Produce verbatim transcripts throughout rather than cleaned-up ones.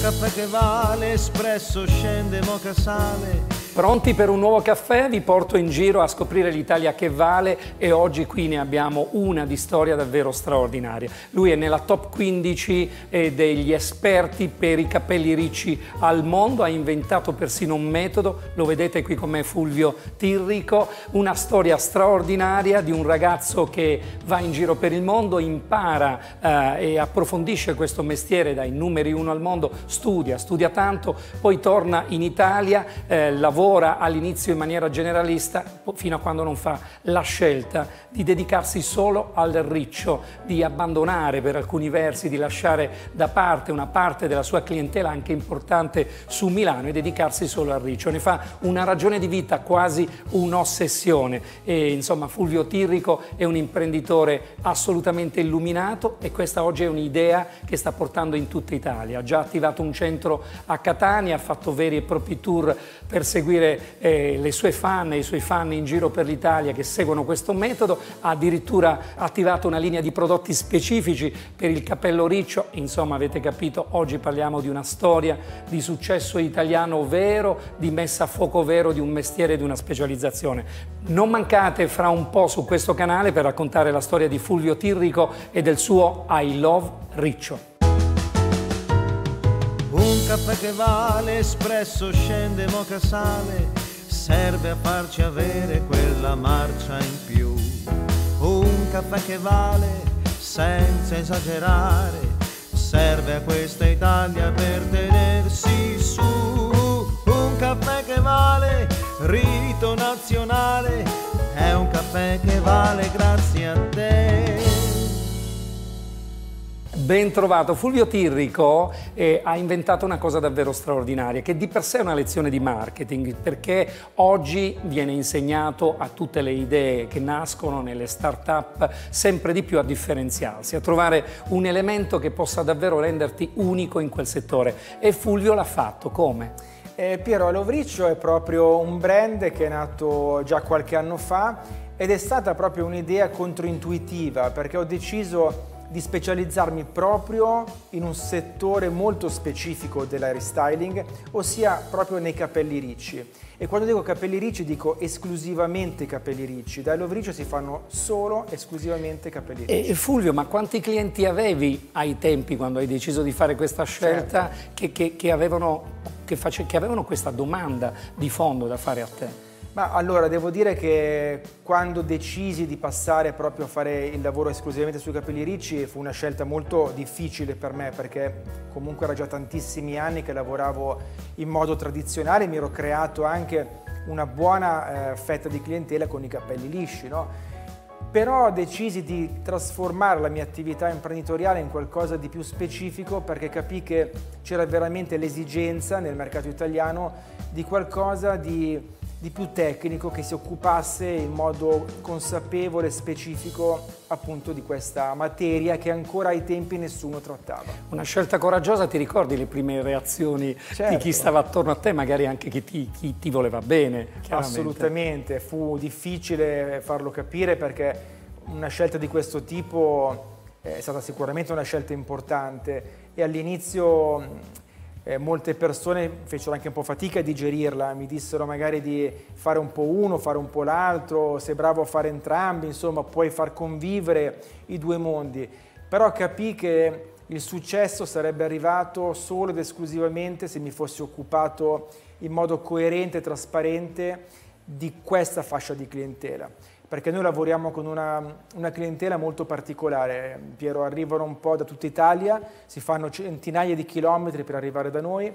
caffè che vale, espresso scende, moka sale. Pronti per un nuovo caffè? Vi porto in giro a scoprire l'Italia che vale e oggi qui ne abbiamo una di storia davvero straordinaria. Lui è nella top quindici eh, degli esperti per i capelli ricci al mondo, ha inventato persino un metodo, lo vedete qui con me Fulvio Tirrico, una storia straordinaria di un ragazzo che va in giro per il mondo, impara eh, e approfondisce questo mestiere dai numeri uno al mondo, studia, studia tanto, poi torna in Italia, eh, lavora all'inizio in maniera generalista fino a quando non fa la scelta di dedicarsi solo al riccio, di abbandonare per alcuni versi, di lasciare da parte una parte della sua clientela anche importante su Milano e dedicarsi solo al riccio. Ne fa una ragione di vita, quasi un'ossessione. E insomma Fulvio Tirrico è un imprenditore assolutamente illuminato e questa oggi è un'idea che sta portando in tutta Italia. Ha già attivato un centro a Catania, ha fatto veri e propri tour per seguire Eh, le sue fan e i suoi fan in giro per l'Italia che seguono questo metodo, ha addirittura attivato una linea di prodotti specifici per il capello riccio. Insomma, avete capito, oggi parliamo di una storia di successo italiano vero, di messa a fuoco vero di un mestiere e di una specializzazione. Non mancate fra un po' su questo canale per raccontare la storia di Fulvio Tirrico e del suo I Love Riccio. Un caffè che vale, espresso scende, moka sale, serve a farci avere quella marcia in più. Un caffè che vale, senza esagerare, serve a questa Italia per tenersi su. Un caffè che vale, rito nazionale, è un caffè che vale grazie a te. Ben trovato. Fulvio Tirrico eh, ha inventato una cosa davvero straordinaria, che di per sé è una lezione di marketing, perché oggi viene insegnato a tutte le idee che nascono nelle start-up sempre di più a differenziarsi, a trovare un elemento che possa davvero renderti unico in quel settore. E Fulvio l'ha fatto. Come? Eh, Piero, I Love Riccio è proprio un brand che è nato già qualche anno fa ed è stata proprio un'idea controintuitiva, perché ho deciso di specializzarmi proprio in un settore molto specifico della restyling, ossia proprio nei capelli ricci. E quando dico capelli ricci dico esclusivamente capelli ricci. Da I Love Riccio si fanno solo esclusivamente capelli ricci. E Fulvio, ma quanti clienti avevi ai tempi quando hai deciso di fare questa scelta, certo, che, che, che, avevano, che, face, che avevano questa domanda di fondo da fare a te? Ma allora, devo dire che quando decisi di passare proprio a fare il lavoro esclusivamente sui capelli ricci fu una scelta molto difficile per me, perché comunque era già tantissimi anni che lavoravo in modo tradizionale, mi ero creato anche una buona eh, fetta di clientela con i capelli lisci, no? Però decisi di trasformare la mia attività imprenditoriale in qualcosa di più specifico, perché capii che c'era veramente l'esigenza nel mercato italiano di qualcosa di di più tecnico, che si occupasse in modo consapevole e specifico appunto di questa materia che ancora ai tempi nessuno trattava. Una scelta coraggiosa. Ti ricordi le prime reazioni, certo, di chi stava attorno a te, magari anche chi ti, chi ti voleva bene? Assolutamente, fu difficile farlo capire, perché una scelta di questo tipo è stata sicuramente una scelta importante e all'inizio Eh, molte persone fecero anche un po' fatica a digerirla, mi dissero magari di fare un po' uno, fare un po' l'altro, sei bravo a fare entrambi, insomma puoi far convivere i due mondi, però capii che il successo sarebbe arrivato solo ed esclusivamente se mi fossi occupato in modo coerente e trasparente di questa fascia di clientela. Perché noi lavoriamo con una, una clientela molto particolare, Piero, arrivano un po' da tutta Italia, si fanno centinaia di chilometri per arrivare da noi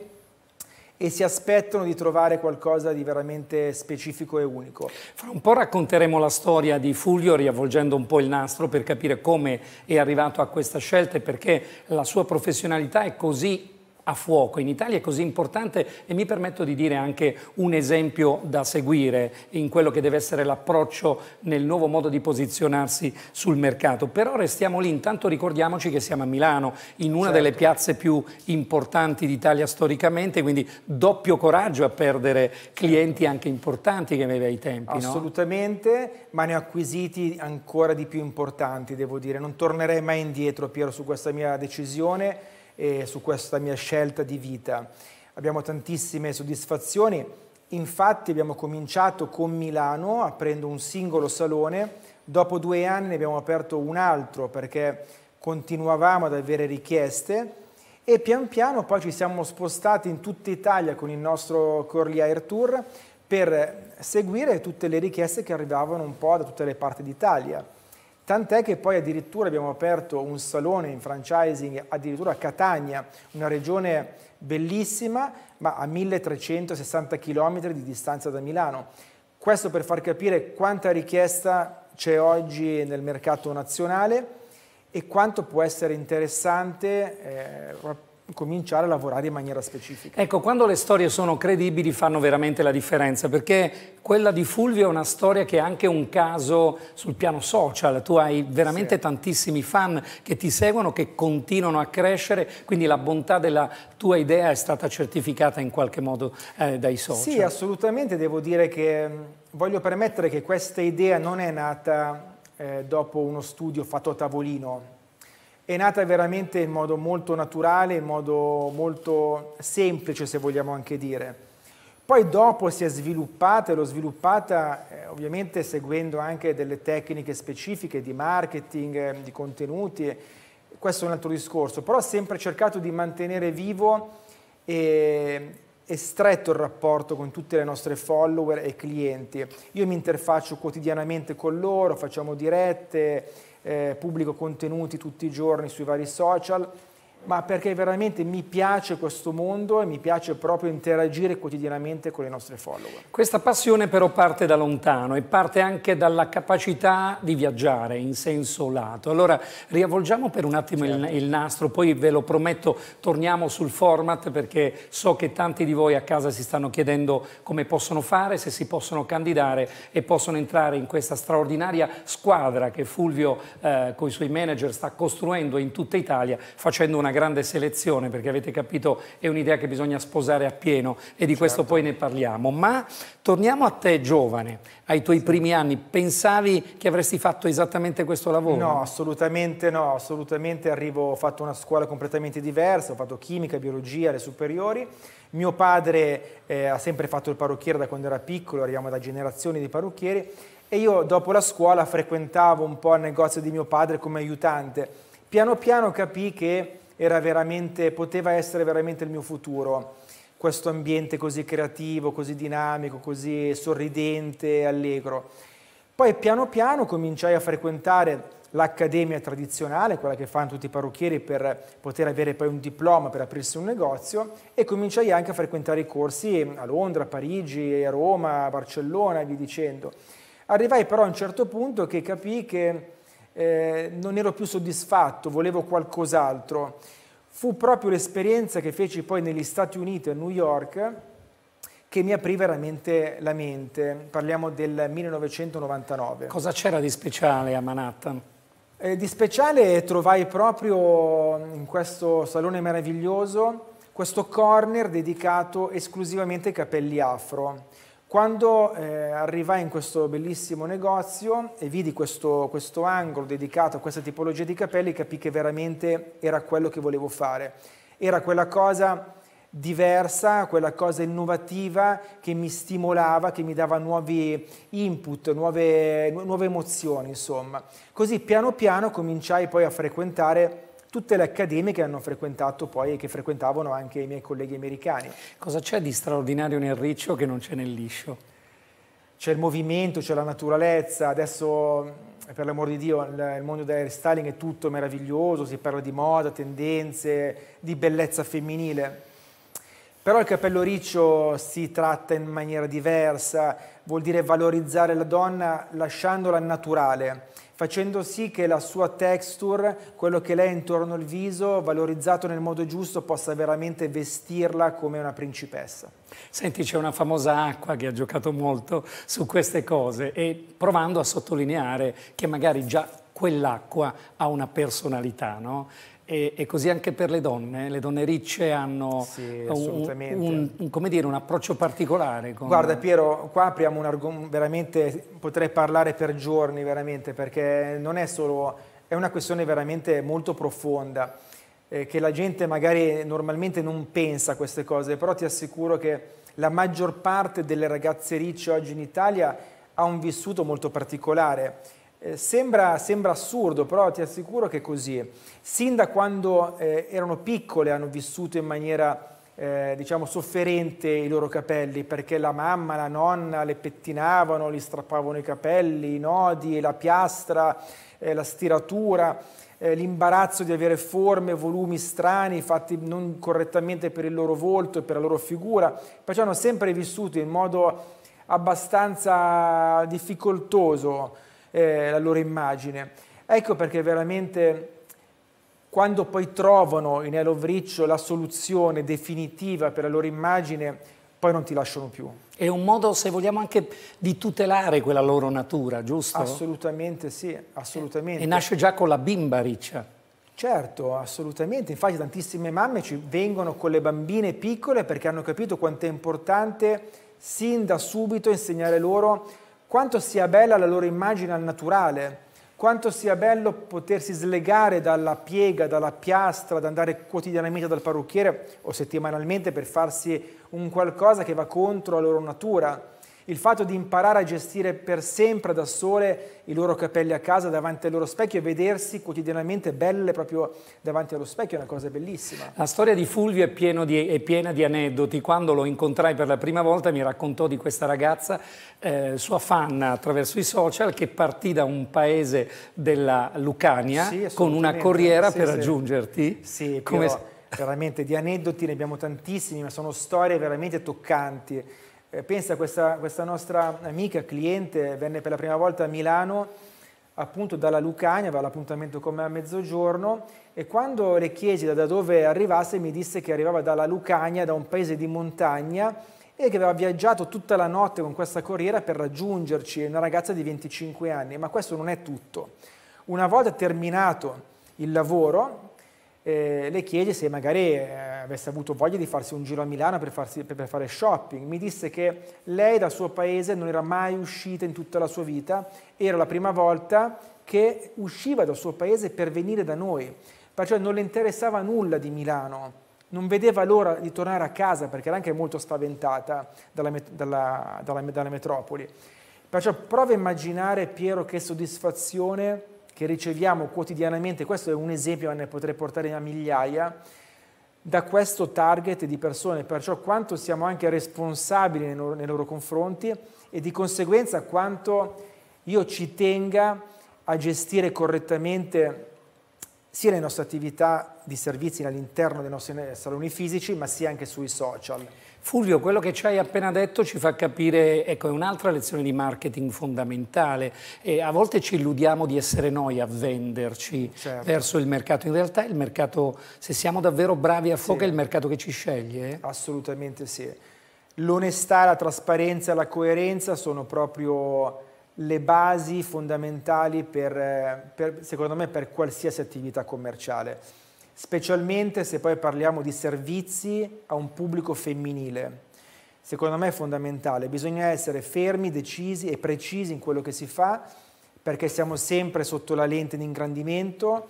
e si aspettano di trovare qualcosa di veramente specifico e unico. Fra un po' racconteremo la storia di Fulvio, riavvolgendo un po' il nastro per capire come è arrivato a questa scelta e perché la sua professionalità è così a fuoco in Italia, è così importante e mi permetto di dire anche un esempio da seguire in quello che deve essere l'approccio nel nuovo modo di posizionarsi sul mercato. Però restiamo lì, intanto ricordiamoci che siamo a Milano, in una, certo, delle piazze più importanti d'Italia storicamente, quindi doppio coraggio a perdere clienti anche importanti che avevi ai tempi. Assolutamente, no? Ma ne ho acquisiti ancora di più importanti, devo dire. Non tornerei mai indietro, Piero, su questa mia decisione. e su questa mia scelta di vita. Abbiamo tantissime soddisfazioni, infatti abbiamo cominciato con Milano aprendo un singolo salone, dopo due anni ne abbiamo aperto un altro perché continuavamo ad avere richieste e pian piano poi ci siamo spostati in tutta Italia con il nostro Curly Hair Tour per seguire tutte le richieste che arrivavano un po' da tutte le parti d'Italia. Tant'è che poi addirittura abbiamo aperto un salone in franchising addirittura a Catania, una regione bellissima, ma a milletrecentosessanta chilometri di distanza da Milano. Questo per far capire quanta richiesta c'è oggi nel mercato nazionale e quanto può essere interessante eh, cominciare a lavorare in maniera specifica. Ecco, quando le storie sono credibili fanno veramente la differenza, perché quella di Fulvio è una storia che è anche un caso sul piano social. Tu hai veramente sì. tantissimi fan che ti seguono, che continuano a crescere, quindi la bontà della tua idea è stata certificata in qualche modo eh, dai social. Sì, assolutamente. Devo dire che voglio permettere che questa idea non è nata eh, dopo uno studio fatto a tavolino. È nata veramente in modo molto naturale, in modo molto semplice, se vogliamo anche dire. Poi dopo si è sviluppata e l'ho sviluppata eh, ovviamente seguendo anche delle tecniche specifiche di marketing, eh, di contenuti. Questo è un altro discorso, però ho sempre cercato di mantenere vivo e, e stretto il rapporto con tutte le nostre follower e clienti. Io mi interfaccio quotidianamente con loro, facciamo dirette, Eh, pubblico contenuti tutti i giorni sui vari social, ma perché veramente mi piace questo mondo e mi piace proprio interagire quotidianamente con le nostre follower. Questa passione però parte da lontano e parte anche dalla capacità di viaggiare in senso lato. Allora riavvolgiamo per un attimo certo. il, il nastro, poi ve lo prometto torniamo sul format, perché so che tanti di voi a casa si stanno chiedendo come possono fare, se si possono candidare e possono entrare in questa straordinaria squadra che Fulvio eh, con i suoi manager sta costruendo in tutta Italia, facendo una grande selezione, perché avete capito è un'idea che bisogna sposare appieno e di certo. questo poi ne parliamo. Ma torniamo a te giovane, ai tuoi sì. primi anni. Pensavi che avresti fatto esattamente questo lavoro? No, assolutamente no, assolutamente. Arrivo, ho fatto una scuola completamente diversa, ho fatto chimica, biologia alle superiori. Mio padre eh, ha sempre fatto il parrucchiere da quando era piccolo, arriviamo da generazioni di parrucchieri, e io dopo la scuola frequentavo un po' il negozio di mio padre come aiutante. Piano piano capii che era veramente, poteva essere veramente il mio futuro, questo ambiente così creativo, così dinamico, così sorridente, allegro. Poi piano piano cominciai a frequentare l'accademia tradizionale, quella che fanno tutti i parrucchieri per poter avere poi un diploma per aprirsi un negozio, e cominciai anche a frequentare i corsi a Londra, a Parigi, a Roma, a Barcellona e via dicendo. Arrivai però a un certo punto che capii che Eh, non ero più soddisfatto, volevo qualcos'altro. Fu proprio l'esperienza che feci poi negli Stati Uniti, a New York, che mi aprì veramente la mente. Parliamo del millenovecentonovantanove. Cosa c'era di speciale a Manhattan? Eh, di speciale trovai proprio in questo salone meraviglioso questo corner dedicato esclusivamente ai capelli afro. Quando eh, arrivai in questo bellissimo negozio e vidi questo, questo angolo dedicato a questa tipologia di capelli, capii che veramente era quello che volevo fare. Era quella cosa diversa, quella cosa innovativa che mi stimolava, che mi dava nuovi input, nuove, nuove emozioni, insomma. Così piano piano cominciai poi a frequentare tutte le accademie che hanno frequentato poi e che frequentavano anche i miei colleghi americani. Cosa c'è di straordinario nel riccio che non c'è nel liscio? C'è il movimento, c'è la naturalezza. Adesso, per l'amor di Dio, il mondo dell'hairstyling è tutto meraviglioso, si parla di moda, tendenze, di bellezza femminile. Però il capello riccio si tratta in maniera diversa, vuol dire valorizzare la donna lasciandola naturale, facendo sì che la sua texture, quello che lei ha intorno al viso, valorizzato nel modo giusto, possa veramente vestirla come una principessa. Senti, c'è una famosa acqua che ha giocato molto su queste cose e provando a sottolineare che magari già quell'acqua ha una personalità, no? E, e così anche per le donne, le donne ricce hanno sì, un, un, un, come dire, un approccio particolare. Con... Guarda Piero, qua apriamo un argomento, veramente potrei parlare per giorni veramente, perché non è solo, è una questione veramente molto profonda. eh, che la gente magari normalmente non pensa a queste cose, però ti assicuro che la maggior parte delle ragazze ricce oggi in Italia ha un vissuto molto particolare. Eh, sembra, sembra assurdo, però ti assicuro che è così. Sin da quando eh, erano piccole hanno vissuto in maniera Eh, diciamo sofferente i loro capelli, perché la mamma, la nonna le pettinavano, gli strappavano i capelli, i nodi, la piastra, eh, la stiratura, eh, l'imbarazzo di avere forme, volumi strani fatti non correttamente per il loro volto e per la loro figura, perciò hanno sempre vissuto in modo abbastanza difficoltoso eh, la loro immagine. Ecco perché veramente quando poi trovano in I Love Riccio la soluzione definitiva per la loro immagine, poi non ti lasciano più. È un modo, se vogliamo, anche di tutelare quella loro natura, giusto? Assolutamente sì, assolutamente. E nasce già con la bimba riccia. Certo, assolutamente. Infatti tantissime mamme ci vengono con le bambine piccole perché hanno capito quanto è importante sin da subito insegnare loro quanto sia bella la loro immagine al naturale, quanto sia bello potersi slegare dalla piega, dalla piastra, ad andare quotidianamente dal parrucchiere o settimanalmente per farsi un qualcosa che va contro la loro natura. Il fatto di imparare a gestire per sempre da sole i loro capelli a casa davanti al loro specchio e vedersi quotidianamente belle proprio davanti allo specchio è una cosa bellissima. La storia di Fulvio è, pieno di, è piena di aneddoti. Quando lo incontrai per la prima volta mi raccontò di questa ragazza, eh, sua fan attraverso i social, che partì da un paese della Lucania sì, con una corriera sì, per sì. raggiungerti. Sì, Come... però, veramente di aneddoti ne abbiamo tantissimi, ma sono storie veramente toccanti. Pensa, questa, questa nostra amica, cliente, venne per la prima volta a Milano appunto dalla Lucania, aveva l'appuntamento con me a mezzogiorno e quando le chiesi da dove arrivasse mi disse che arrivava dalla Lucania, da un paese di montagna e che aveva viaggiato tutta la notte con questa corriera per raggiungerci, una ragazza di venticinque anni, ma questo non è tutto. Una volta terminato il lavoro, Eh, le chiesi se magari eh, avesse avuto voglia di farsi un giro a Milano per, farsi, per, per fare shopping. Mi disse che lei dal suo paese non era mai uscita in tutta la sua vita, era la prima volta che usciva dal suo paese per venire da noi, perciò non le interessava nulla di Milano, non vedeva l'ora di tornare a casa perché era anche molto spaventata dalla, dalla, dalla, dalla metropoli. Perciò prova a immaginare, Piero, che soddisfazione che riceviamo quotidianamente, questo è un esempio, ma ne potrei portare a migliaia, da questo target di persone, perciò quanto siamo anche responsabili nei loro, nei loro confronti e di conseguenza quanto io ci tenga a gestire correttamente sia le nostre attività di servizi all'interno dei nostri saloni fisici, ma sia anche sui social. Fulvio, quello che ci hai appena detto ci fa capire, ecco, è un'altra lezione di marketing fondamentale. E a volte ci illudiamo di essere noi a venderci certo. verso il mercato. In realtà il mercato, se siamo davvero bravi a fuoco, sì. è il mercato che ci sceglie. Assolutamente sì. L'onestà, la trasparenza e la coerenza sono proprio le basi fondamentali per, per, secondo me, per qualsiasi attività commerciale. Specialmente se poi parliamo di servizi a un pubblico femminile. Secondo me è fondamentale, bisogna essere fermi, decisi e precisi in quello che si fa, perché siamo sempre sotto la lente di ingrandimento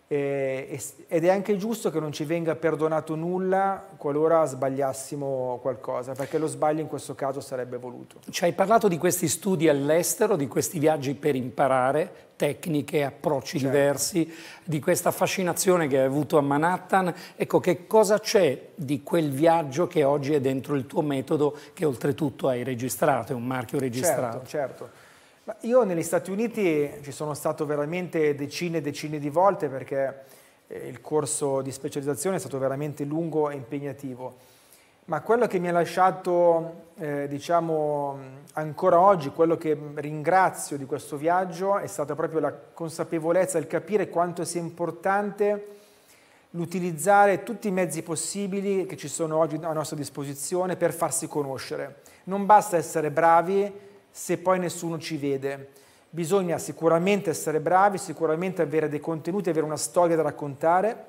eh, ed è anche giusto che non ci venga perdonato nulla qualora sbagliassimo qualcosa, perché lo sbaglio in questo caso sarebbe voluto. Ci hai parlato di questi studi all'estero, di questi viaggi per imparare tecniche, approcci certo. diversi, di questa fascinazione che hai avuto a Manhattan. Ecco, che cosa c'è di quel viaggio che oggi è dentro il tuo metodo, che oltretutto hai registrato, è un marchio registrato? Certo, certo. Ma io negli Stati Uniti ci sono stato veramente decine e decine di volte perché il corso di specializzazione è stato veramente lungo e impegnativo. Ma quello che mi ha lasciato, eh, diciamo, ancora oggi, quello che ringrazio di questo viaggio è stata proprio la consapevolezza, il capire quanto sia importante l'utilizzare tutti i mezzi possibili che ci sono oggi a nostra disposizione per farsi conoscere. Non basta essere bravi se poi nessuno ci vede. Bisogna sicuramente essere bravi, sicuramente avere dei contenuti, avere una storia da raccontare,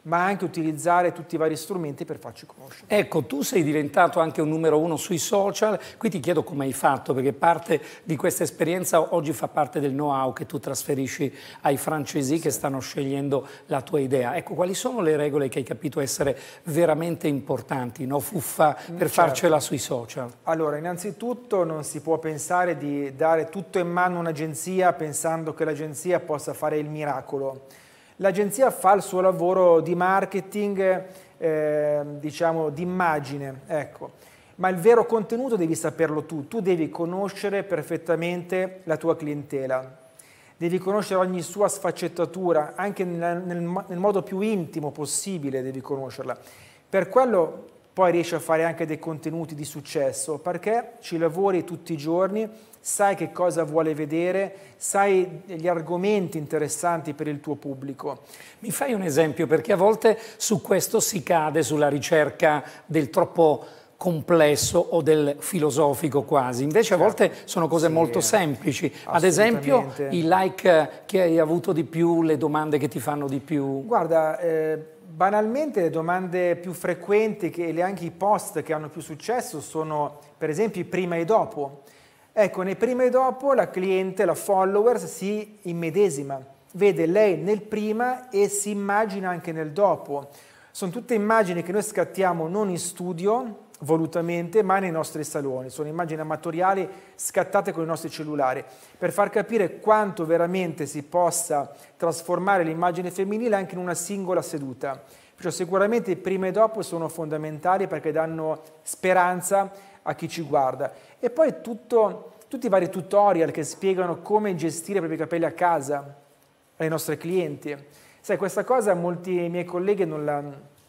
ma anche utilizzare tutti i vari strumenti per farci conoscere. Ecco, tu sei diventato anche un numero uno sui social, qui ti chiedo come hai fatto, perché parte di questa esperienza oggi fa parte del know-how che tu trasferisci ai francesi sì. che stanno scegliendo la tua idea. Ecco, quali sono le regole che hai capito essere veramente importanti, no fuffa, per certo. farcela sui social? Allora, innanzitutto non si può pensare di dare tutto in mano a un'agenzia pensando che l'agenzia possa fare il miracolo. L'agenzia fa il suo lavoro di marketing, eh, diciamo, di immagine, ecco. Ma il vero contenuto devi saperlo tu, tu devi conoscere perfettamente la tua clientela, devi conoscere ogni sua sfaccettatura, anche nel, nel, nel modo più intimo possibile devi conoscerla. Per quello poi riesci a fare anche dei contenuti di successo, perché ci lavori tutti i giorni, sai che cosa vuole vedere, sai gli argomenti interessanti per il tuo pubblico. Mi fai un esempio? Perché a volte su questo si cade, sulla ricerca del troppo complesso o del filosofico quasi, invece certo. a volte sono cose sì, molto semplici. Ad esempio i like che hai avuto di più, le domande che ti fanno di più. Guarda, eh, banalmente le domande più frequenti e anche i post che hanno più successo sono per esempio i prima e dopo. Ecco, nei prima e dopo la cliente, la follower si immedesima, vede lei nel prima e si immagina anche nel dopo. Sono tutte immagini che noi scattiamo non in studio, volutamente, ma nei nostri saloni. Sono immagini amatoriali scattate con i nostri cellulari, per far capire quanto veramente si possa trasformare l'immagine femminile anche in una singola seduta. Perciò sicuramente i prima e dopo sono fondamentali perché danno speranza a chi ci guarda. E poi tutto, tutti i vari tutorial che spiegano come gestire i propri capelli a casa ai nostri clienti. Sai, questa cosa molti miei colleghi non la,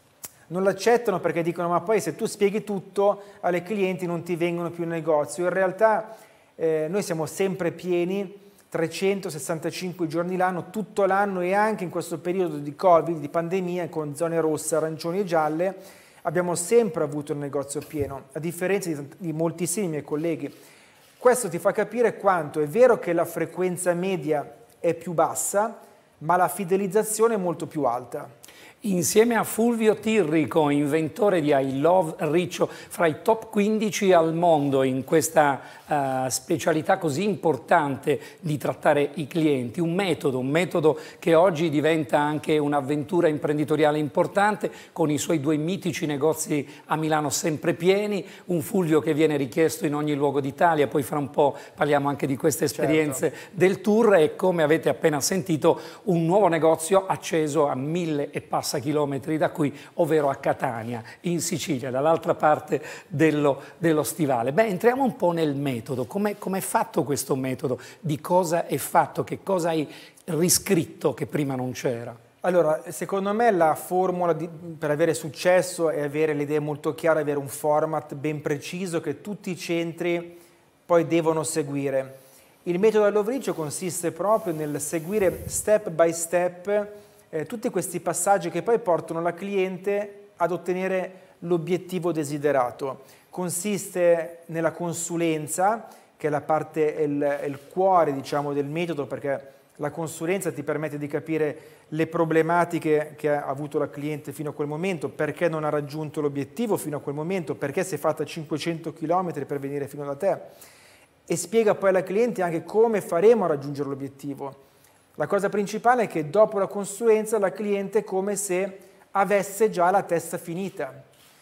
non l'accettano perché dicono ma poi se tu spieghi tutto alle clienti non ti vengono più in negozio. In realtà eh, noi siamo sempre pieni, trecentosessantacinque giorni l'anno, tutto l'anno, e anche in questo periodo di Covid, di pandemia, con zone rosse, arancioni e gialle, abbiamo sempre avuto il negozio pieno, a differenza di, di moltissimi miei colleghi. Questo ti fa capire quanto è vero che la frequenza media è più bassa, ma la fidelizzazione è molto più alta. Insieme a Fulvio Tirrico, inventore di I Love Riccio, fra i top quindici al mondo in questa uh, specialità così importante di trattare i clienti, un metodo, un metodo che oggi diventa anche un'avventura imprenditoriale importante, con i suoi due mitici negozi a Milano sempre pieni, un Fulvio che viene richiesto in ogni luogo d'Italia, poi fra un po' parliamo anche di queste esperienze certo. del tour, e come avete appena sentito un nuovo negozio acceso a mille e passa chilometri da qui, ovvero a Catania, in Sicilia, dall'altra parte dello, dello stivale. Beh, entriamo un po' nel metodo. Come è fatto questo metodo? Di cosa è fatto? Che cosa hai riscritto che prima non c'era? Allora, secondo me la formula di, per avere successo è avere le idee molto chiare, avere un format ben preciso che tutti i centri poi devono seguire. Il metodo I Love Riccio consiste proprio nel seguire step by step Eh, tutti questi passaggi che poi portano la cliente ad ottenere l'obiettivo desiderato. Consiste nella consulenza, che è la parte, è il, è il cuore, diciamo, del metodo, perché la consulenza ti permette di capire le problematiche che ha avuto la cliente fino a quel momento, perché non ha raggiunto l'obiettivo fino a quel momento, perché si è fatta cinquecento chilometri per venire fino da te, e spiega poi alla cliente anche come faremo a raggiungere l'obiettivo. La cosa principale è che dopo la consulenza la cliente è come se avesse già la testa finita.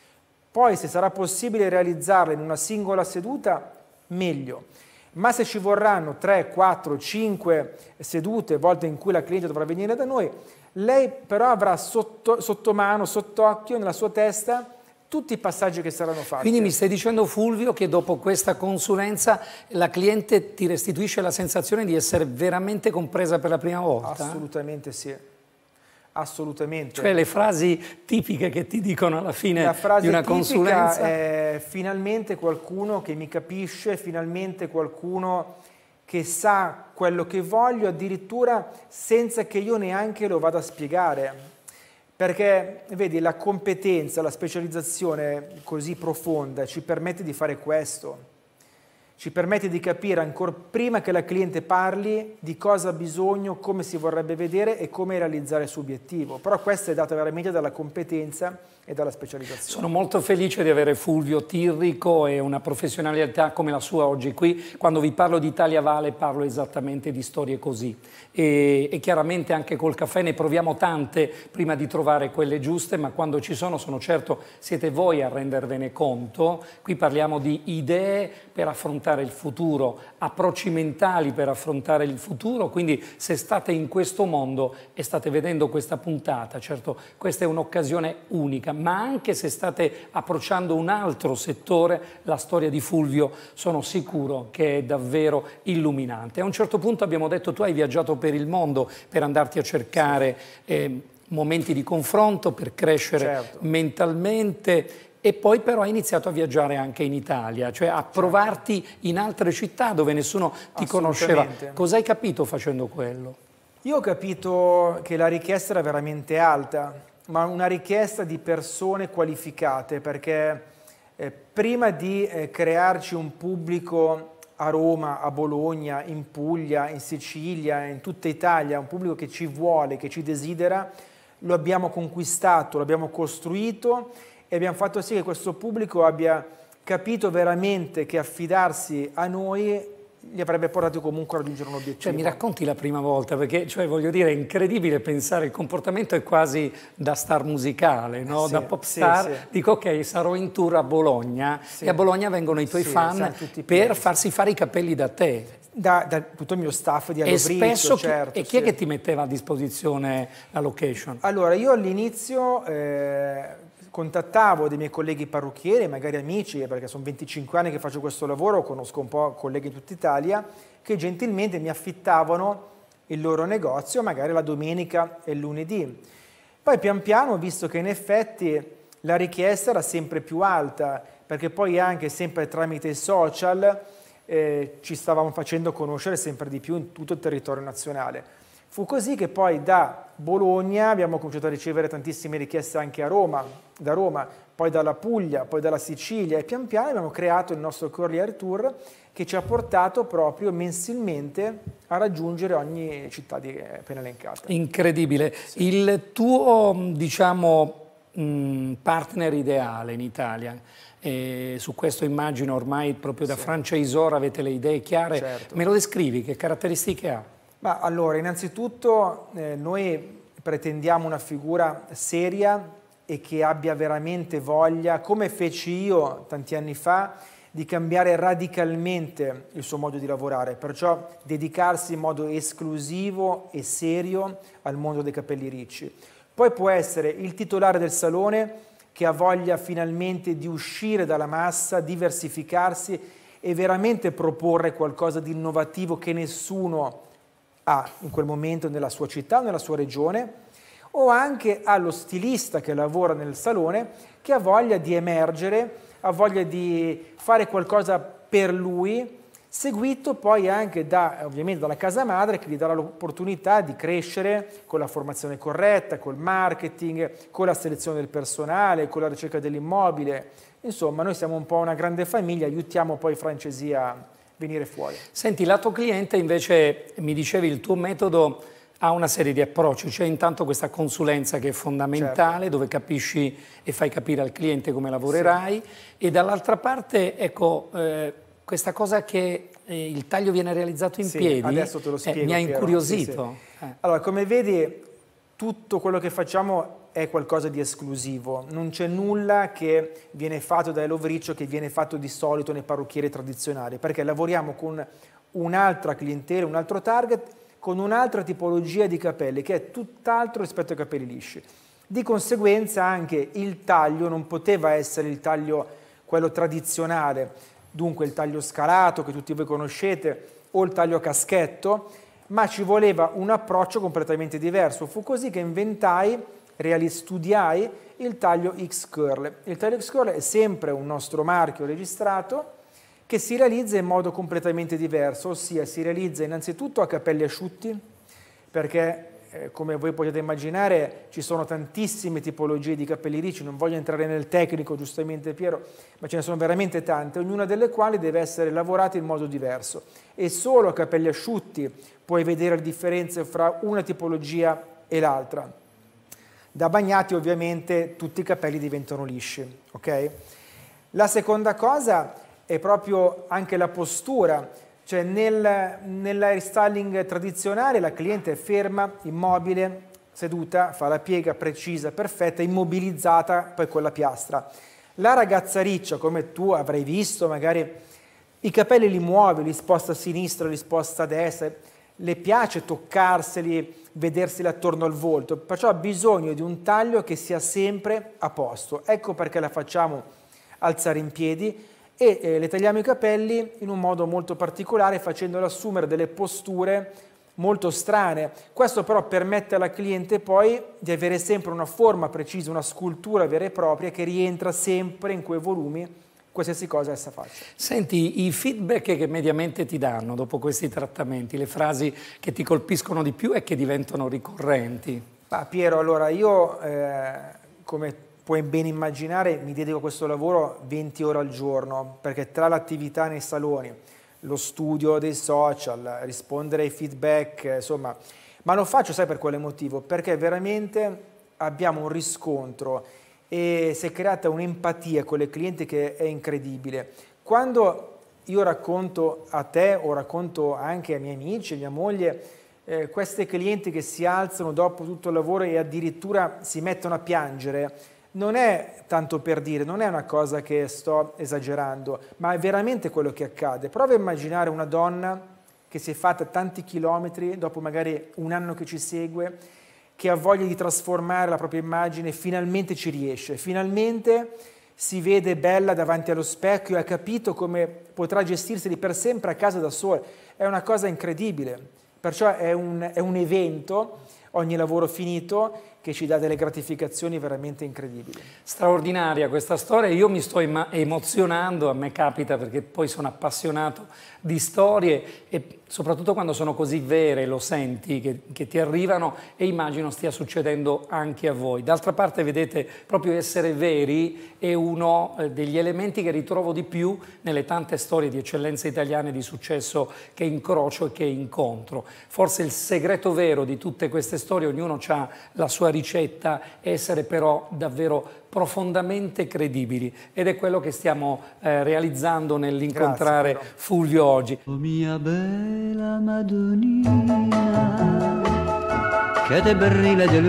Poi se sarà possibile realizzarla in una singola seduta, meglio. Ma se ci vorranno tre, quattro, cinque sedute, volte in cui la cliente dovrà venire da noi, lei però avrà sotto, sotto mano, sott'occhio, nella sua testa, tutti i passaggi che saranno fatti. Quindi mi stai dicendo, Fulvio, che dopo questa consulenza la cliente ti restituisce la sensazione di essere veramente compresa per la prima volta? Assolutamente sì, assolutamente. Cioè le frasi tipiche che ti dicono alla fine di una consulenza? La frase tipica è finalmente qualcuno che mi capisce, finalmente qualcuno che sa quello che voglio, addirittura senza che io neanche lo vada a spiegare. Perché, vedi, la competenza, la specializzazione così profonda ci permette di fare questo. ci permette di capire ancora prima che la cliente parli di cosa ha bisogno, come si vorrebbe vedere e come realizzare il suo obiettivo. Però questo è dato veramente dalla competenza e dalla specializzazione. Sono molto felice di avere Fulvio Tirrico e una professionalità come la sua oggi qui. Quando vi parlo di Italia Vale parlo esattamente di storie così e, e chiaramente anche col caffè ne proviamo tante prima di trovare quelle giuste, ma quando ci sono sono certo siete voi a rendervene conto. Qui parliamo di idee per affrontare il futuro, approcci mentali per affrontare il futuro, quindi se state in questo mondo e state vedendo questa puntata, certo questa è un'occasione unica, ma anche se state approcciando un altro settore, la storia di Fulvio sono sicuro che è davvero illuminante. A un certo punto abbiamo detto tu hai viaggiato per il mondo per andarti a cercare eh, momenti di confronto, per crescere certo. mentalmente, e poi però hai iniziato a viaggiare anche in Italia, cioè a provarti in altre città dove nessuno ti conosceva. Cosa hai capito facendo quello? Io ho capito che la richiesta era veramente alta, ma una richiesta di persone qualificate, perché eh, prima di eh, crearci un pubblico a Roma, a Bologna, in Puglia, in Sicilia, in tutta Italia, un pubblico che ci vuole, che ci desidera, lo abbiamo conquistato, l'abbiamo costruito e abbiamo fatto sì che questo pubblico abbia capito veramente che affidarsi a noi gli avrebbe portato comunque a raggiungere un obiettivo. Cioè, mi racconti la prima volta, perché cioè, voglio dire, è incredibile pensare, il comportamento è quasi da star musicale, no? Sì, da pop star. Sì, sì. Dico ok, sarò in tour a Bologna sì. e a Bologna vengono i tuoi sì, fan per piedi, farsi fare i capelli da te. Da, da tutto il mio staff di Alobriccio, e spesso certo. Chi, e chi sì. è che ti metteva a disposizione la location? Allora, io all'inizio eh, contattavo dei miei colleghi parrucchieri, magari amici, perché sono venticinque anni che faccio questo lavoro, conosco un po' colleghi in tutta Italia, che gentilmente mi affittavano il loro negozio, magari la domenica e il lunedì. Poi pian piano ho visto che in effetti la richiesta era sempre più alta, perché poi anche sempre tramite i social eh, ci stavamo facendo conoscere sempre di più in tutto il territorio nazionale. Fu così che poi da Bologna abbiamo cominciato a ricevere tantissime richieste anche a Roma, da Roma, poi dalla Puglia, poi dalla Sicilia e pian piano abbiamo creato il nostro Courier Tour che ci ha portato proprio mensilmente a raggiungere ogni città di, appena elencata. Incredibile. Sì. Il tuo, diciamo, partner ideale in Italia, e su questo immagino ormai proprio da sì. franchisor avete le idee chiare, certo. me lo descrivi? Che caratteristiche ha? Ma allora, innanzitutto eh, noi pretendiamo una figura seria e che abbia veramente voglia, come feci io tanti anni fa, di cambiare radicalmente il suo modo di lavorare, perciò dedicarsi in modo esclusivo e serio al mondo dei capelli ricci. Poi può essere il titolare del salone che ha voglia finalmente di uscire dalla massa, diversificarsi e veramente proporre qualcosa di innovativo che nessuno ha in quel momento nella sua città o nella sua regione, o anche allo stilista che lavora nel salone che ha voglia di emergere, ha voglia di fare qualcosa per lui, seguito poi anche da, ovviamente dalla casa madre che gli darà l'opportunità di crescere con la formazione corretta, col marketing, con la selezione del personale, con la ricerca dell'immobile. Insomma, noi siamo un po' una grande famiglia, aiutiamo poi i francesi a venire fuori. Senti, lato cliente invece mi dicevi il tuo metodo ha una serie di approcci, c'è intanto questa consulenza che è fondamentale, certo. dove capisci e fai capire al cliente come lavorerai, sì. e dall'altra parte, ecco, eh, questa cosa che eh, il taglio viene realizzato in sì, piedi, adesso te lo spiego, eh, mi ha incuriosito. Sì, sì. Eh. Allora, come vedi, tutto quello che facciamo è qualcosa di esclusivo, non c'è nulla che viene fatto da Alobriccio che viene fatto di solito nei parrucchieri tradizionali, perché lavoriamo con un'altra clientela, un altro target, con un'altra tipologia di capelli che è tutt'altro rispetto ai capelli lisci. Di conseguenza anche il taglio non poteva essere il taglio quello tradizionale, dunque il taglio scalato che tutti voi conoscete o il taglio a caschetto, ma ci voleva un approccio completamente diverso. Fu così che inventai, studiai il taglio X-Curl. Il taglio X-Curl è sempre un nostro marchio registrato che si realizza in modo completamente diverso, ossia si realizza innanzitutto a capelli asciutti, perché eh, come voi potete immaginare ci sono tantissime tipologie di capelli ricci, non voglio entrare nel tecnico, giustamente Piero, ma ce ne sono veramente tante, ognuna delle quali deve essere lavorata in modo diverso e solo a capelli asciutti puoi vedere le differenze fra una tipologia e l'altra. Da bagnati ovviamente tutti i capelli diventano lisci, ok? La seconda cosa è proprio anche la postura, cioè nel, nell'hairstyling tradizionale la cliente è ferma, immobile, seduta, fa la piega precisa, perfetta, immobilizzata poi con la piastra. La ragazza riccia, come tu avrai visto, magari i capelli li muove, li sposta a sinistra, li sposta a destra, le piace toccarseli, vederseli attorno al volto, perciò ha bisogno di un taglio che sia sempre a posto. Ecco perché la facciamo alzare in piedi e eh, le tagliamo i capelli in un modo molto particolare, facendole assumere delle posture molto strane. Questo però permette alla cliente poi di avere sempre una forma precisa, una scultura vera e propria che rientra sempre in quei volumi, qualsiasi cosa essa faccia. Senti, i feedback che mediamente ti danno dopo questi trattamenti, le frasi che ti colpiscono di più e che diventano ricorrenti? Ah, Piero, allora io, eh, come puoi ben immaginare, mi dedico a questo lavoro venti ore al giorno, perché tra l'attività nei saloni, lo studio dei social, rispondere ai feedback, insomma, ma lo faccio, sai per quale motivo? Perché veramente abbiamo un riscontro e si è creata un'empatia con le clienti che è incredibile. Quando io racconto a te o racconto anche ai miei amici, a mia moglie, eh, queste clienti che si alzano dopo tutto il lavoro e addirittura si mettono a piangere, non è tanto per dire, non è una cosa che sto esagerando, ma è veramente quello che accade. Prova a immaginare una donna che si è fatta tanti chilometri, dopo magari un anno che ci segue, che ha voglia di trasformare la propria immagine, finalmente ci riesce, finalmente si vede bella davanti allo specchio e ha capito come potrà gestirseli per sempre a casa da sola. È una cosa incredibile, perciò è un, è un evento, ogni lavoro finito, che ci dà delle gratificazioni veramente incredibili. Straordinaria questa storia, io mi sto emozionando, a me capita perché poi sono appassionato di storie e soprattutto quando sono così vere, lo senti, che, che ti arrivano e immagino stia succedendo anche a voi. D'altra parte, vedete, proprio essere veri è uno degli elementi che ritrovo di più nelle tante storie di eccellenza italiane di successo che incrocio e che incontro. Forse il segreto vero di tutte queste storie, ognuno ha la sua ricetta, è essere però davvero profondamente credibili ed è quello che stiamo eh, realizzando nell'incontrare Fulvio oggi. Oh mia bella Madonnina, che te brilla di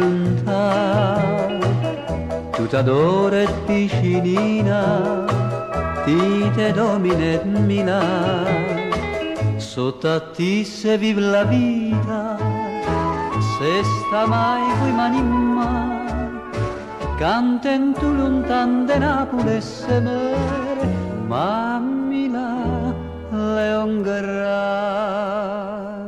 lontano, tutta d'ora e piscinina, ti te domina Milano, sotto a ti se vive la vita, se sta mai coi mani in mano, canten tu lontan de Napoli e semere, mammila Leon Garra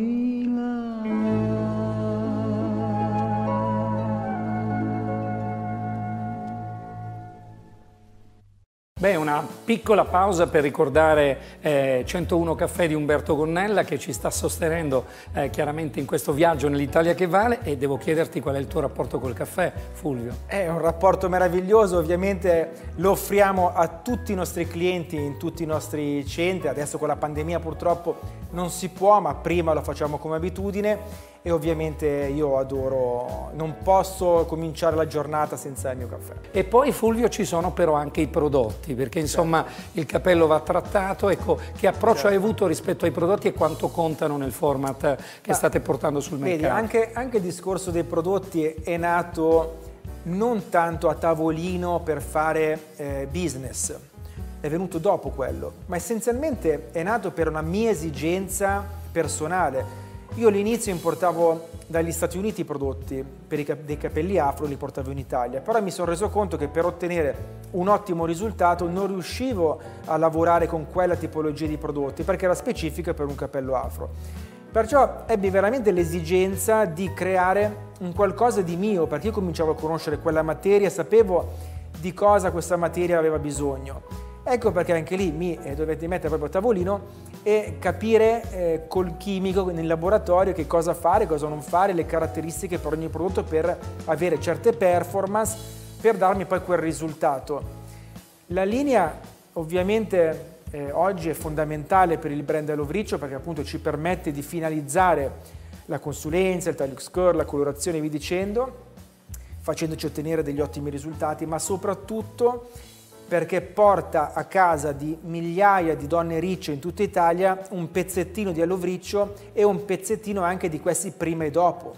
Beh, una piccola pausa per ricordare eh, centouno Caffè di Umberto Gonnella che ci sta sostenendo eh, chiaramente in questo viaggio nell'Italia che vale e devo chiederti qual è il tuo rapporto col caffè, Fulvio. È un rapporto meraviglioso, ovviamente lo offriamo a tutti i nostri clienti in tutti i nostri centri, adesso con la pandemia purtroppo non si può, ma prima lo facciamo come abitudine e ovviamente io adoro, non posso cominciare la giornata senza il mio caffè. E poi Fulvio ci sono però anche i prodotti, perché insomma certo. Il capello va trattato, ecco, che approccio certo. hai avuto rispetto ai prodotti e quanto contano nel format che Ma, state portando sul mercato? Vedi, anche, anche il discorso dei prodotti è nato non tanto a tavolino per fare eh, business, è venuto dopo quello, ma essenzialmente è nato per una mia esigenza personale. Io all'inizio importavo dagli Stati Uniti i prodotti per i cap- dei capelli afro, li portavo in Italia, però mi sono reso conto che per ottenere un ottimo risultato non riuscivo a lavorare con quella tipologia di prodotti perché era specifica per un capello afro. Perciò ebbi veramente l'esigenza di creare un qualcosa di mio, perché io cominciavo a conoscere quella materia, sapevo di cosa questa materia aveva bisogno. Ecco perché anche lì mi dovete mettere proprio a tavolino e capire eh, col chimico nel laboratorio che cosa fare, cosa non fare, le caratteristiche per ogni prodotto per avere certe performance, per darmi poi quel risultato. La linea ovviamente eh, oggi è fondamentale per il brand I Love Riccio perché appunto ci permette di finalizzare la consulenza, il taglio score, la colorazione e via dicendo, facendoci ottenere degli ottimi risultati, ma soprattutto perché porta a casa di migliaia di donne ricce in tutta Italia un pezzettino di I Love Riccio e un pezzettino anche di questi prima e dopo.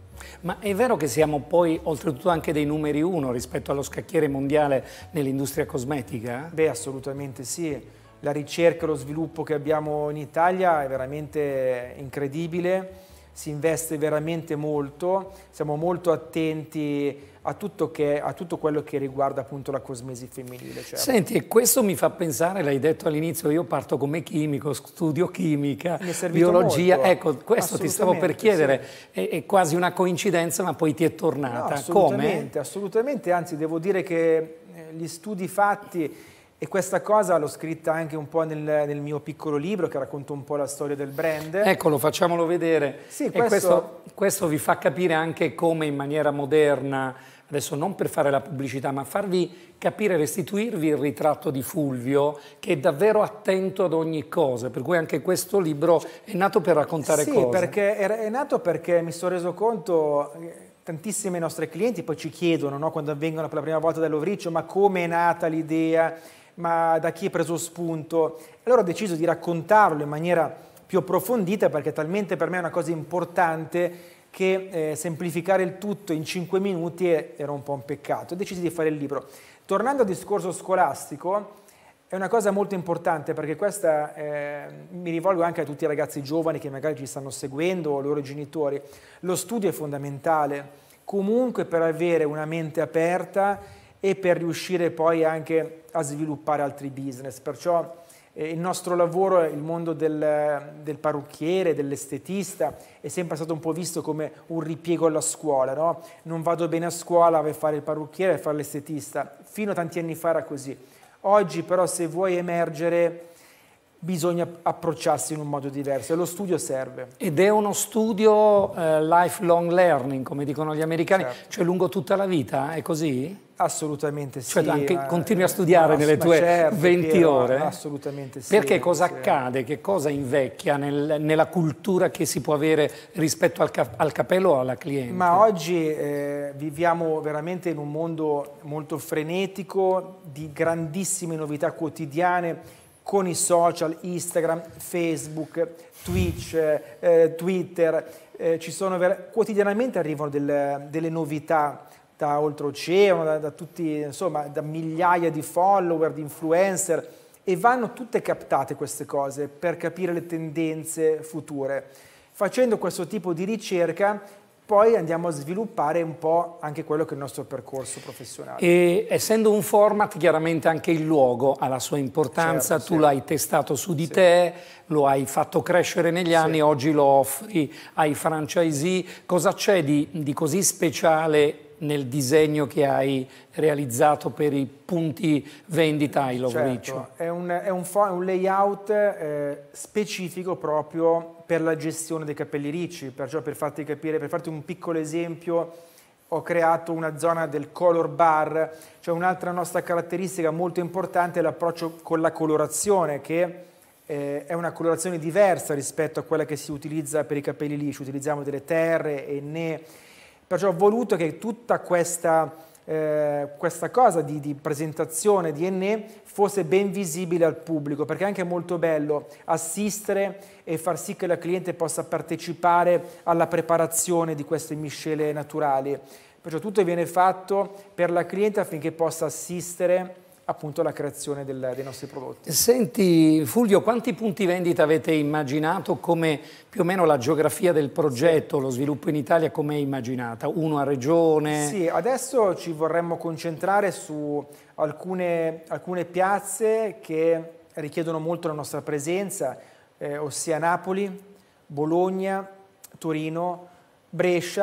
Ma è vero che siamo poi oltretutto anche dei numeri uno rispetto allo scacchiere mondiale nell'industria cosmetica? Beh, assolutamente sì. La ricerca e lo sviluppo che abbiamo in Italia è veramente incredibile, si investe veramente molto, siamo molto attenti a tutto, che, a tutto quello che riguarda appunto la cosmesi femminile. Certo. Senti, e questo mi fa pensare, l'hai detto all'inizio, io parto come chimico, studio chimica, biologia, molto. ecco, questo ti stavo per chiedere, sì. è, è quasi una coincidenza ma poi ti è tornata. No, assolutamente, come? assolutamente, anzi devo dire che gli studi fatti, e questa cosa l'ho scritta anche un po' nel, nel mio piccolo libro che racconta un po' la storia del brand. Eccolo, facciamolo vedere. Sì, e questo... questo, questo vi fa capire anche come in maniera moderna, adesso non per fare la pubblicità, ma farvi capire, restituirvi il ritratto di Fulvio, che è davvero attento ad ogni cosa, per cui anche questo libro è nato per raccontare sì, cose. Sì, perché è nato perché mi sono reso conto... Tantissimi nostri clienti poi ci chiedono, no, quando vengono per la prima volta da I Love Riccio, ma come è nata l'idea, ma da chi è preso spunto? Allora ho deciso di raccontarlo in maniera più approfondita perché talmente per me è una cosa importante che eh, semplificare il tutto in cinque minuti era un po' un peccato. Ho deciso di fare il libro. Tornando al discorso scolastico, è una cosa molto importante perché questa eh, mi rivolgo anche a tutti i ragazzi giovani che magari ci stanno seguendo o ai loro genitori. Lo studio è fondamentale, comunque per avere una mente aperta e per riuscire poi anche a sviluppare altri business. Perciò eh, il nostro lavoro, il mondo del, del parrucchiere, dell'estetista, è sempre stato un po' visto come un ripiego alla scuola, no? Non vado bene a scuola, vai a fare il parrucchiere e fare l'estetista. Fino a tanti anni fa era così. Oggi però se vuoi emergere bisogna approcciarsi in un modo diverso e lo studio serve. Ed è uno studio eh, lifelong learning, come dicono gli americani, certo. Cioè lungo tutta la vita, è così? Assolutamente sì. Cioè anche ma, continui a studiare ma, nelle tue certo, venti Piero, ore? Assolutamente sì. Perché cosa sì. accade? Che cosa invecchia nel, nella cultura che si può avere rispetto al, cap al capello o alla cliente? Ma oggi eh, viviamo veramente in un mondo molto frenetico, di grandissime novità quotidiane, con i social, Instagram, Facebook, Twitch, eh, Twitter, eh, ci sono quotidianamente arrivano delle, delle novità da oltreoceano, da, da tutti, insomma, da migliaia di follower, di influencer, e vanno tutte captate queste cose per capire le tendenze future. Facendo questo tipo di ricerca poi andiamo a sviluppare un po' anche quello che è il nostro percorso professionale. E essendo un format, chiaramente anche il luogo ha la sua importanza, certo, tu sì. l'hai testato su di sì. te, lo hai fatto crescere negli anni, sì. oggi lo offri ai franchisee. Cosa c'è di, di così speciale nel disegno che hai realizzato per i punti vendita I Love Riccio? Certo, è un, è un, un layout eh, specifico proprio per la gestione dei capelli ricci, perciò per farti capire, per farti un piccolo esempio, ho creato una zona del color bar, cioè un'altra nostra caratteristica molto importante è l'approccio con la colorazione, che eh, è una colorazione diversa rispetto a quella che si utilizza per i capelli lisci, utilizziamo delle terre e ne... Perciò ho voluto che tutta questa, eh, questa cosa di, di presentazione di Enne fosse ben visibile al pubblico, perché è anche molto bello assistere e far sì che la cliente possa partecipare alla preparazione di queste miscele naturali. Perciò tutto viene fatto per la cliente affinché possa assistere appunto alla creazione del, dei nostri prodotti. Senti Fulvio, quanti punti vendita avete immaginato, come più o meno la geografia del progetto, sì. lo sviluppo in Italia come è immaginata? Uno a regione? Sì, adesso ci vorremmo concentrare su alcune, alcune piazze che richiedono molto la nostra presenza, eh, ossia Napoli, Bologna, Torino, Brescia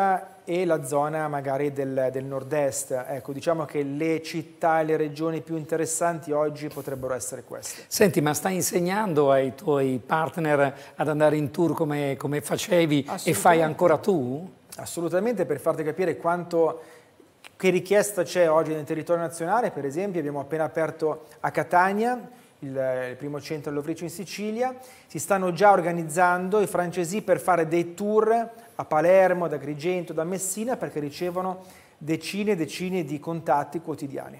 e la zona magari del, del nord-est. Ecco, diciamo che le città e le regioni più interessanti oggi potrebbero essere queste. Senti, ma stai insegnando ai tuoi partner ad andare in tour come, come facevi e fai ancora tu? Assolutamente, per farti capire quanto, che richiesta c'è oggi nel territorio nazionale. Per esempio abbiamo appena aperto a Catania il, il primo centro Lovricio in Sicilia, si stanno già organizzando i francesi per fare dei tour a Palermo, ad Agrigento, da Messina, perché ricevono decine e decine di contatti quotidiani.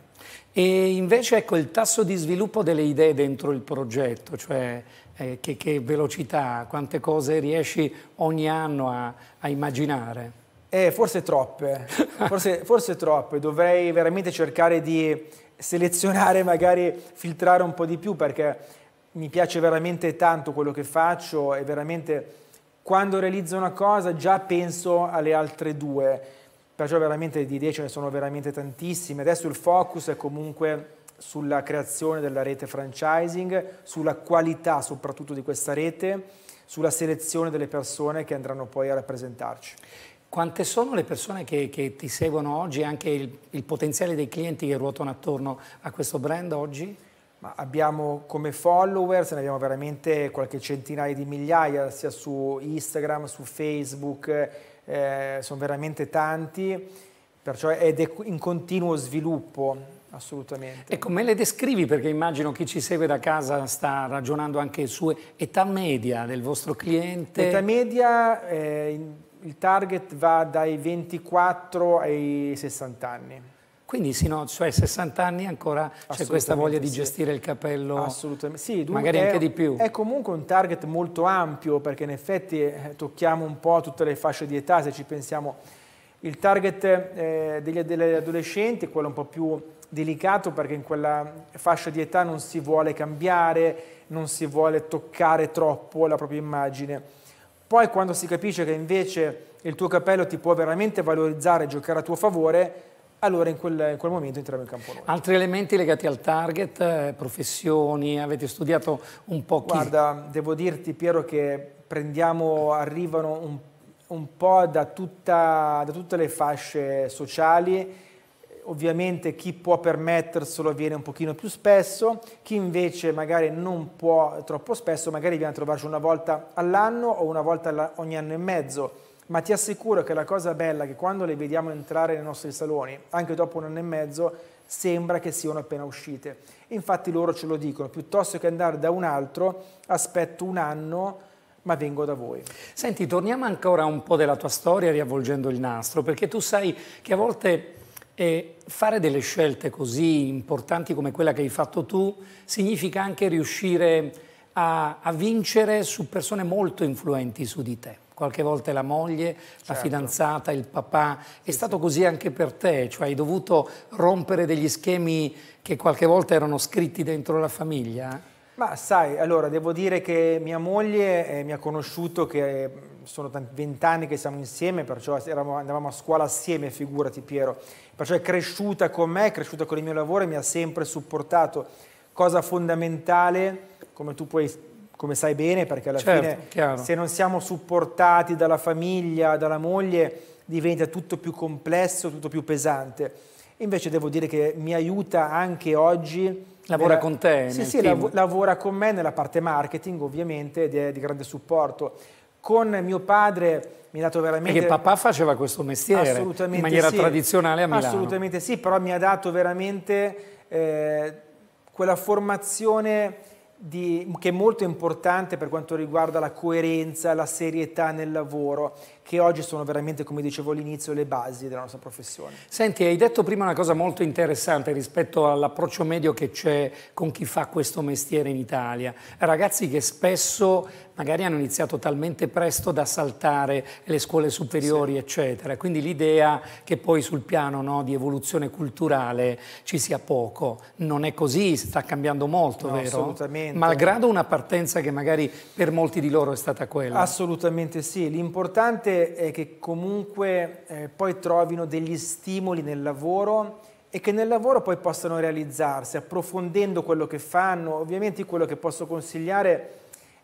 E invece ecco il tasso di sviluppo delle idee dentro il progetto, cioè eh, che, che velocità, quante cose riesci ogni anno a, a immaginare? Eh, forse troppe, forse, forse troppe, dovrei veramente cercare di selezionare, magari filtrare un po' di più, perché mi piace veramente tanto quello che faccio e veramente quando realizzo una cosa già penso alle altre due, perciò veramente di idee ce ne sono veramente tantissime. Adesso il focus è comunque sulla creazione della rete franchising, sulla qualità soprattutto di questa rete, sulla selezione delle persone che andranno poi a rappresentarci. Quante sono le persone che, che ti seguono oggi, anche il, il potenziale dei clienti che ruotano attorno a questo brand oggi? Ma abbiamo come followers, ne abbiamo veramente qualche centinaia di migliaia, sia su Instagram, su Facebook, eh, sono veramente tanti, perciò ed è in continuo sviluppo, assolutamente. E come le descrivi? Perché immagino chi ci segue da casa sta ragionando anche su età media del vostro cliente. Età media, eh, il target va dai ventiquattro ai sessanta anni. Quindi sì, no, cioè sessanta anni ancora c'è questa voglia di sì. gestire il capello, assolutamente sì, magari è, anche di più. È comunque un target molto ampio, perché in effetti eh, tocchiamo un po' tutte le fasce di età. Se ci pensiamo, il target eh, degli, degli adolescenti è quello un po' più delicato, perché in quella fascia di età non si vuole cambiare, non si vuole toccare troppo la propria immagine. Poi quando si capisce che invece il tuo capello ti può veramente valorizzare e giocare a tuo favore, allora in quel, in quel momento entriamo in campo noi. Altri elementi legati al target, eh, professioni, avete studiato un po' chi... Guarda, devo dirti Piero che prendiamo, arrivano un, un po' da, tutta, da tutte le fasce sociali. Ovviamente chi può permetterselo viene un pochino più spesso, chi invece magari non può troppo spesso, magari viene a trovarci una volta all'anno o una volta ogni anno e mezzo, ma ti assicuro che la cosa bella è che quando le vediamo entrare nei nostri saloni, anche dopo un anno e mezzo, sembra che siano appena uscite. Infatti loro ce lo dicono, piuttosto che andare da un altro, aspetto un anno, ma vengo da voi. Senti, torniamo ancora un po' della tua storia riavvolgendo il nastro, perché tu sai che a volte... E fare delle scelte così importanti come quella che hai fatto tu significa anche riuscire a, a vincere su persone molto influenti su di te. Qualche volta è la moglie, certo, la fidanzata, il papà. È sì, stato sì. così anche per te? Cioè hai dovuto rompere degli schemi che qualche volta erano scritti dentro la famiglia? Ma sai, allora devo dire che mia moglie eh, mi ha conosciuto, che sono vent'anni che siamo insieme, perciò eravamo, andavamo a scuola assieme, figurati Piero, perciò è cresciuta con me, è cresciuta con il mio lavoro e mi ha sempre supportato, cosa fondamentale, come tu puoi, come sai bene, perché alla certo, fine chiaro. Se non siamo supportati dalla famiglia, dalla moglie, diventa tutto più complesso, tutto più pesante. Invece devo dire che mi aiuta anche oggi. Lavora nella... con te? Sì, sì, lav lavora con me nella parte marketing, ovviamente, ed è di grande supporto. Con mio padre mi ha dato veramente... Perché papà faceva questo mestiere assolutamente in maniera sì. tradizionale a Milano. Assolutamente sì, però mi ha dato veramente eh, quella formazione di, che è molto importante per quanto riguarda la coerenza, la serietà nel lavoro, che oggi sono veramente, come dicevo all'inizio, le basi della nostra professione. Senti, hai detto prima una cosa molto interessante rispetto all'approccio medio che c'è con chi fa questo mestiere in Italia. Ragazzi che spesso magari hanno iniziato talmente presto da saltare le scuole superiori, sì, eccetera. Quindi l'idea che poi sul piano, no, di evoluzione culturale ci sia poco. Non è così, sta cambiando molto, no, vero? Assolutamente. Malgrado una partenza che magari per molti di loro è stata quella. Assolutamente sì. L'importante è che comunque eh, poi trovino degli stimoli nel lavoro e che nel lavoro poi possano realizzarsi, approfondendo quello che fanno. Ovviamente quello che posso consigliare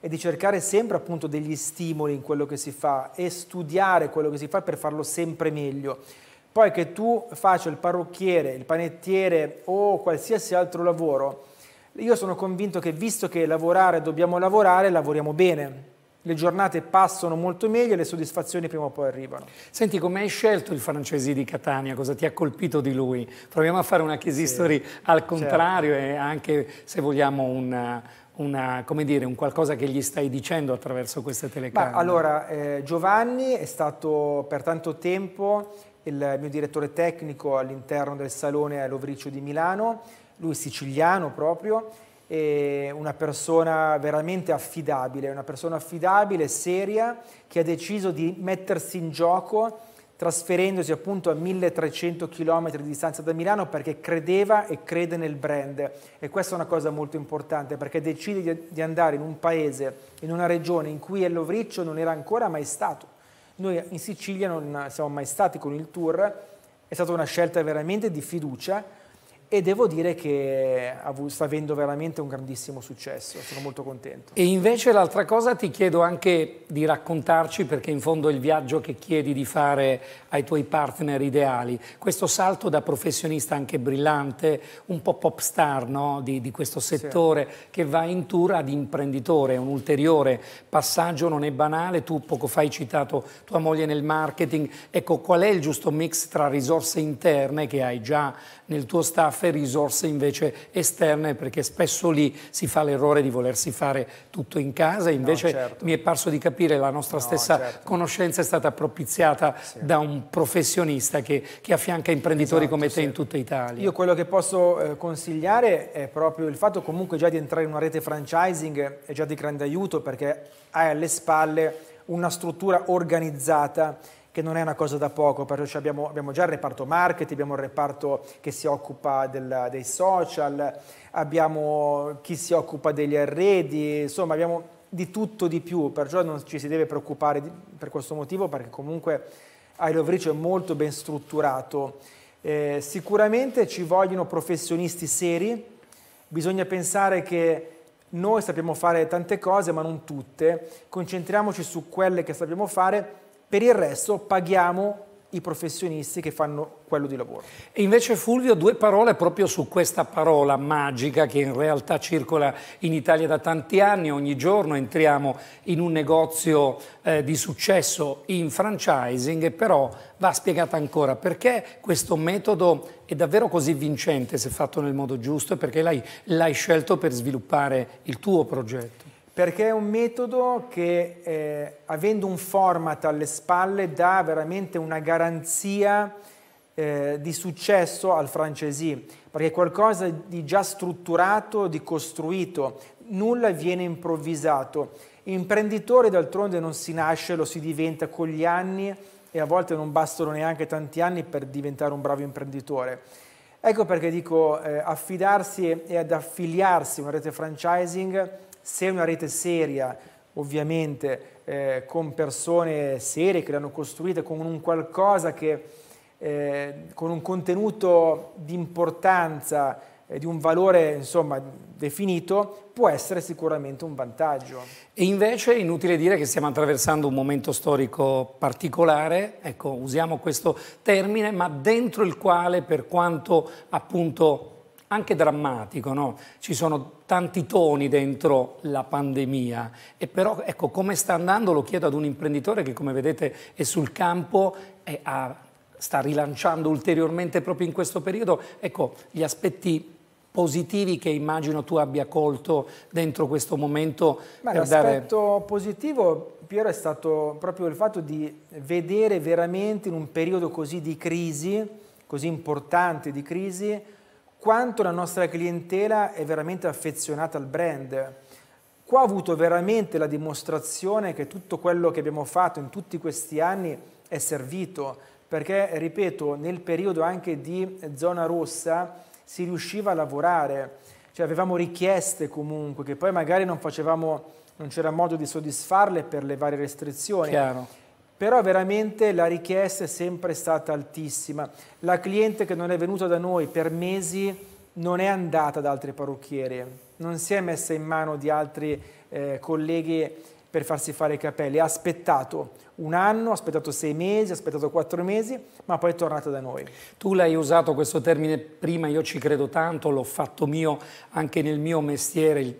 e di cercare sempre appunto degli stimoli in quello che si fa e studiare quello che si fa per farlo sempre meglio. Poi che tu faccia il parrucchiere, il panettiere o qualsiasi altro lavoro, io sono convinto che visto che lavorare dobbiamo lavorare, lavoriamo bene. Le giornate passano molto meglio e le soddisfazioni prima o poi arrivano. Senti, come hai scelto il Francesi di Catania? Cosa ti ha colpito di lui? Proviamo a fare una case history sì, al contrario, certo. E anche, se vogliamo, una, una, come dire, un qualcosa che gli stai dicendo attraverso queste telecamere. Ma allora, eh, Giovanni è stato per tanto tempo il mio direttore tecnico all'interno del Salone all'Ovriccio di Milano, lui è siciliano proprio, è una persona veramente affidabile, una persona affidabile, seria, che ha deciso di mettersi in gioco trasferendosi appunto a milletrecento chilometri di distanza da Milano perché credeva e crede nel brand, e questa è una cosa molto importante perché decide di, di andare in un paese, in una regione in cui L'Ovriccio non era ancora mai stato. Noi in Sicilia non siamo mai stati con il tour, è stata una scelta veramente di fiducia e devo dire che sta avendo veramente un grandissimo successo, sono molto contento. E invece l'altra cosa ti chiedo anche di raccontarci, perché in fondo è il viaggio che chiedi di fare ai tuoi partner ideali, questo salto da professionista anche brillante, un po' pop star, no? di, di questo settore, sì. Che va in tour ad imprenditore, un ulteriore passaggio, non è banale, tu poco fa hai citato tua moglie nel marketing, ecco qual è il giusto mix tra risorse interne che hai già nel tuo staff e risorse invece esterne, perché spesso lì si fa l'errore di volersi fare tutto in casa, invece no, certo. Mi è parso di capire la nostra no, stessa certo. conoscenza è stata propiziata sì. da un professionista che, che affianca imprenditori esatto, come te sì. in tutta Italia. Io quello che posso eh, consigliare è proprio il fatto comunque già di entrare in una rete franchising è già di grande aiuto, perché hai alle spalle una struttura organizzata che non è una cosa da poco, perché abbiamo, abbiamo già il reparto marketing, abbiamo il reparto che si occupa del, dei social, abbiamo chi si occupa degli arredi, insomma abbiamo di tutto di più, perciò non ci si deve preoccupare di, per questo motivo, perché comunque L'Ovriccio è molto ben strutturato. Eh, sicuramente ci vogliono professionisti seri, bisogna pensare che noi sappiamo fare tante cose ma non tutte, concentriamoci su quelle che sappiamo fare. Per il resto paghiamo i professionisti che fanno quello di lavoro. E invece Fulvio, due parole proprio su questa parola magica che in realtà circola in Italia da tanti anni. Ogni giorno entriamo in un negozio eh, di successo in franchising, però va spiegata ancora perché questo metodo è davvero così vincente se fatto nel modo giusto e perché l'hai, l'hai scelto per sviluppare il tuo progetto. Perché è un metodo che, eh, avendo un format alle spalle, dà veramente una garanzia eh, di successo al franchisee, perché è qualcosa di già strutturato, di costruito, nulla viene improvvisato. Imprenditore d'altronde non si nasce, lo si diventa con gli anni e a volte non bastano neanche tanti anni per diventare un bravo imprenditore. Ecco perché dico eh, affidarsi e ad affiliarsi a una rete franchising, se è una rete seria, ovviamente, eh, con persone serie che l'hanno costruita, con un qualcosa che, eh, con un contenuto di importanza, eh, di un valore, insomma, definito, può essere sicuramente un vantaggio. E invece è inutile dire che stiamo attraversando un momento storico particolare, ecco, usiamo questo termine, ma dentro il quale, per quanto appunto anche drammatico, no? Ci sono tanti toni dentro la pandemia e però ecco come sta andando lo chiedo ad un imprenditore che come vedete è sul campo e ha, sta rilanciando ulteriormente proprio in questo periodo, ecco gli aspetti positivi che immagino tu abbia colto dentro questo momento. L'aspetto dare... positivo, Piero, è stato proprio il fatto di vedere veramente in un periodo così di crisi, così importante di crisi, quanto la nostra clientela è veramente affezionata al brand. Qua ho avuto veramente la dimostrazione che tutto quello che abbiamo fatto in tutti questi anni è servito, perché, ripeto, nel periodo anche di zona rossa si riusciva a lavorare, cioè avevamo richieste comunque, che poi magari non facevamo, non c'era modo di soddisfarle per le varie restrizioni. Chiaro. Però veramente la richiesta è sempre stata altissima. La cliente che non è venuta da noi per mesi non è andata da altri parrucchieri. non si è messa in mano di altri eh, colleghi per farsi fare i capelli, ha aspettato un anno, ha aspettato sei mesi, ha aspettato quattro mesi, ma poi è tornata da noi. Tu l'hai usato questo termine prima, io ci credo tanto, l'ho fatto mio anche nel mio mestiere, il,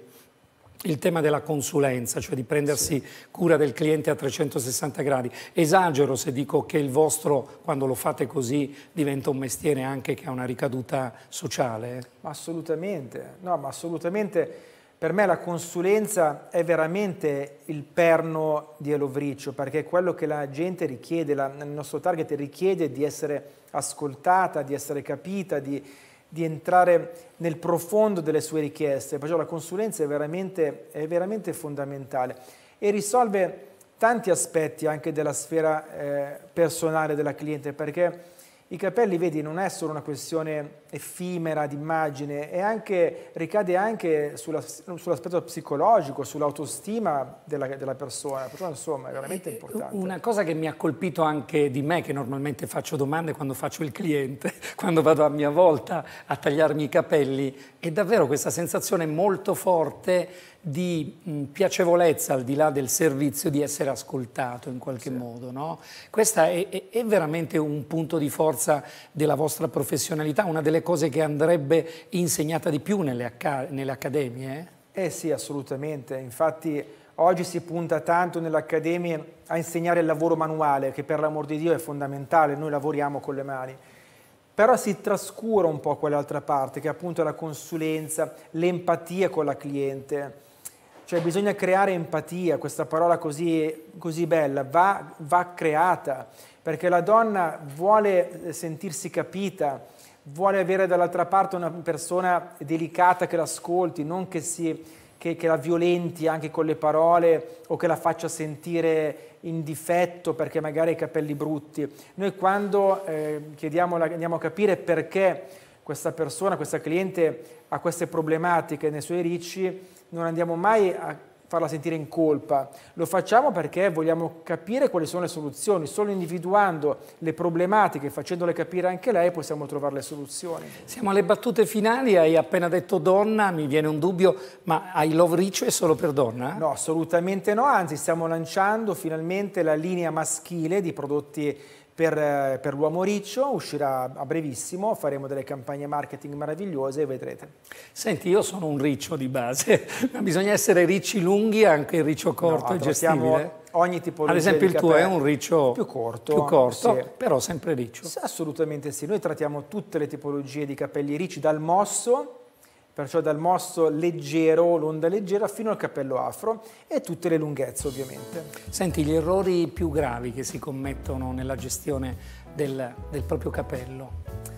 il tema della consulenza, cioè di prendersi sì. cura del cliente a trecentosessanta gradi. Esagero se dico che il vostro, quando lo fate così, diventa un mestiere anche che ha una ricaduta sociale. Ma assolutamente, no, ma assolutamente. Per me la consulenza è veramente il perno di Hello Vriccio, perché è quello che la gente richiede, la, il nostro target richiede di essere ascoltata, di essere capita, di, di entrare nel profondo delle sue richieste. Perciò la consulenza è veramente, è veramente fondamentale e risolve tanti aspetti anche della sfera eh, personale della cliente, perché i capelli, vedi, non è solo una questione effimera di immagine, è anche, ricade anche sulla, sull'aspetto psicologico, sull'autostima della, della persona, perciò insomma è veramente importante. Una cosa che mi ha colpito anche di me, che normalmente faccio domande quando faccio il cliente, quando vado a mia volta a tagliarmi i capelli, è davvero questa sensazione molto forte di mh, piacevolezza al di là del servizio, di essere ascoltato in qualche sì. modo, no? Questa è, è, è veramente un punto di forza della vostra professionalità, una delle cose che andrebbe insegnata di più nelle, nelle accademie? Eh? eh sì, assolutamente. Infatti oggi si punta tanto nelle accademie a insegnare il lavoro manuale, che per l'amor di Dio è fondamentale, noi lavoriamo con le mani. Però si trascura un po' quell'altra parte, che è appunto la consulenza, l'empatia con la cliente. Cioè bisogna creare empatia, questa parola così, così bella, va, va creata, perché la donna vuole sentirsi capita, vuole avere dall'altra parte una persona delicata che l'ascolti, non che, si, che, che la violenti anche con le parole o che la faccia sentire in difetto perché magari ha i capelli brutti. Noi quando eh, chiediamo, andiamo a capire perché questa persona, questa cliente ha queste problematiche nei suoi ricci, non andiamo mai a farla sentire in colpa, lo facciamo perché vogliamo capire quali sono le soluzioni, solo individuando le problematiche, facendole capire anche lei, possiamo trovare le soluzioni. Siamo alle battute finali, hai appena detto donna, mi viene un dubbio, ma I Love Riccio è solo per donna? No, assolutamente no, anzi stiamo lanciando finalmente la linea maschile di prodotti Per, per l'uomo riccio, uscirà a brevissimo, faremo delle campagne marketing meravigliose e vedrete. Senti, io sono un riccio di base, ma bisogna essere ricci lunghi, anche il riccio corto no, è gestibile? Ogni tipologia. Ad esempio di il tuo è un riccio più corto, più corto sì. però sempre riccio. Sì, assolutamente sì, noi trattiamo tutte le tipologie di capelli ricci, dal mosso, perciò dal mosso leggero, l'onda leggera, fino al capello afro e tutte le lunghezze ovviamente. Senti, gli errori più gravi che si commettono nella gestione del, del proprio capello?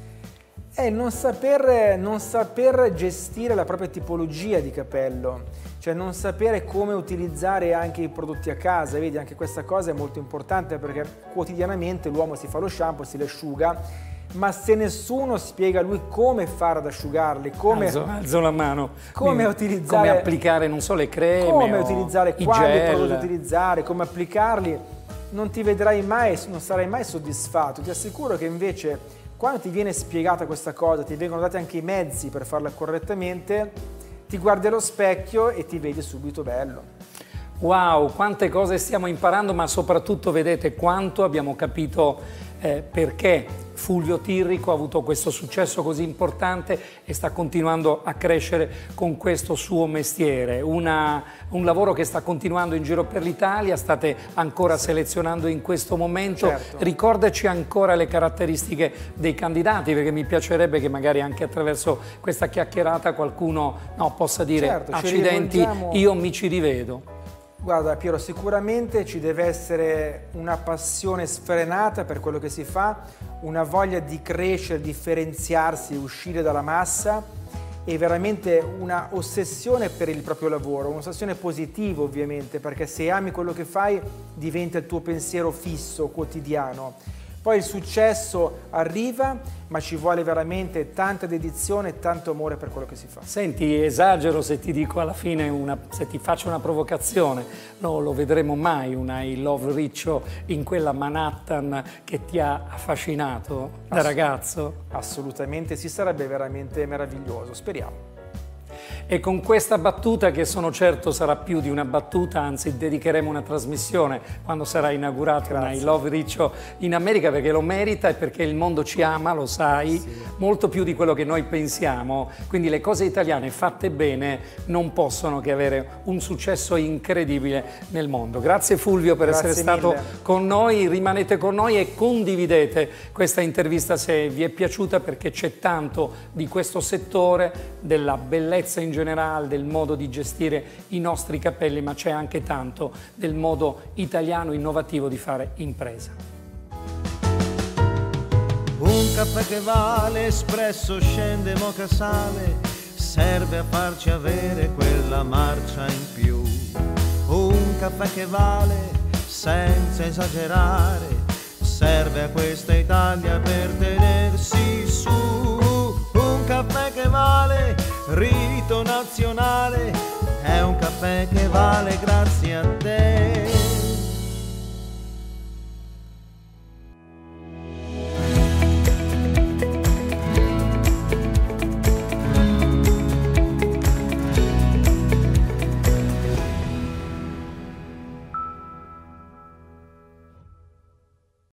È non saper, non saper gestire la propria tipologia di capello, cioè non sapere come utilizzare anche i prodotti a casa. Vedi, anche questa cosa è molto importante perché quotidianamente l'uomo si fa lo shampoo, si asciuga, ma se nessuno spiega a lui come fare ad asciugarli, come, alzo, alzo la mano, come Mi, utilizzare, come applicare non so le creme, come utilizzare, quali prodotti gel. utilizzare, come applicarli, non ti vedrai mai, non sarai mai soddisfatto. Ti assicuro che invece quando ti viene spiegata questa cosa, ti vengono dati anche i mezzi per farla correttamente, ti guardi allo specchio e ti vedi subito bello. Wow, quante cose stiamo imparando, ma soprattutto vedete quanto abbiamo capito eh, perché Fulvio Tirrico ha avuto questo successo così importante e sta continuando a crescere con questo suo mestiere. Una, un lavoro che sta continuando in giro per l'Italia, state ancora selezionando in questo momento. Certo. Ricordaci ancora le caratteristiche dei candidati, perché mi piacerebbe che magari anche attraverso questa chiacchierata qualcuno no, possa dire certo, accidenti, io mi ci rivedo. Guarda Piero, sicuramente ci deve essere una passione sfrenata per quello che si fa, una voglia di crescere, differenziarsi, uscire dalla massa e veramente una ossessione per il proprio lavoro, un'ossessione positiva ovviamente, perché se ami quello che fai diventa il tuo pensiero fisso, quotidiano. Poi il successo arriva, ma ci vuole veramente tanta dedizione e tanto amore per quello che si fa. Senti, esagero se ti dico alla fine, una, se ti faccio una provocazione, non lo vedremo mai una I Love Riccio in quella Manhattan che ti ha affascinato da Ass- ragazzo? Assolutamente sì, sarebbe veramente meraviglioso, speriamo. E con questa battuta, che sono certo sarà più di una battuta, anzi dedicheremo una trasmissione quando sarà inaugurato I Love Riccio in America, perché lo merita e perché il mondo ci ama, lo sai, sì, molto più di quello che noi pensiamo. Quindi le cose italiane fatte bene non possono che avere un successo incredibile nel mondo. Grazie Fulvio per Grazie essere mille. stato con noi, rimanete con noi e condividete questa intervista se vi è piaciuta, perché c'è tanto di questo settore, della bellezza in generale, del modo di gestire i nostri cappelli, ma c'è anche tanto del modo italiano innovativo di fare impresa. Un caffè che vale, espresso, scende, moka sale, serve a farci avere quella marcia in più. Un caffè che vale, senza esagerare, serve a questa Italia per tenersi su. Un caffè che vale, rito nazionale, è un caffè che vale grazie a te.